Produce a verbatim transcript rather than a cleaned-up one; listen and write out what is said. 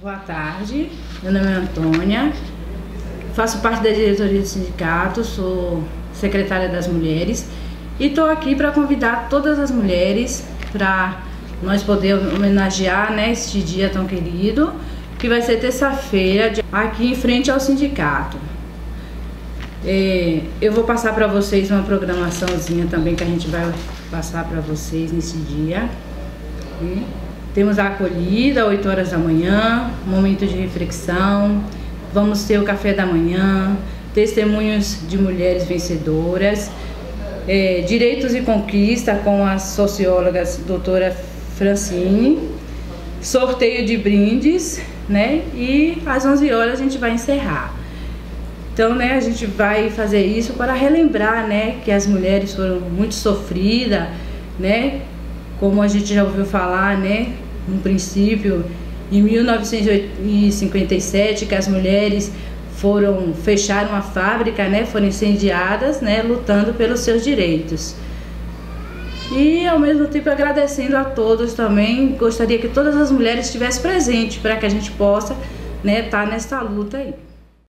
Boa tarde, meu nome é Antônia, faço parte da diretoria do sindicato, sou secretária das mulheres e estou aqui para convidar todas as mulheres para nós poder homenagear, né, este dia tão querido, que vai ser terça-feira, aqui em frente ao sindicato. É, eu vou passar para vocês uma programaçãozinha também que a gente vai passar para vocês nesse dia. E temos a acolhida, oito horas da manhã, momento de reflexão, vamos ter o café da manhã, testemunhos de mulheres vencedoras, é, direitos e conquista com as sociólogas doutora Francine, sorteio de brindes, né? E às onze horas a gente vai encerrar. Então, né, a gente vai fazer isso para relembrar, né, que as mulheres foram muito sofridas, né? Como a gente já ouviu falar, né, no princípio, em mil novecentos e cinquenta e sete, que as mulheres foram fechar uma fábrica, né, foram incendiadas, né, lutando pelos seus direitos. E ao mesmo tempo agradecendo a todos também, gostaria que todas as mulheres estivessem presentes para que a gente possa, né, estar nessa luta aí.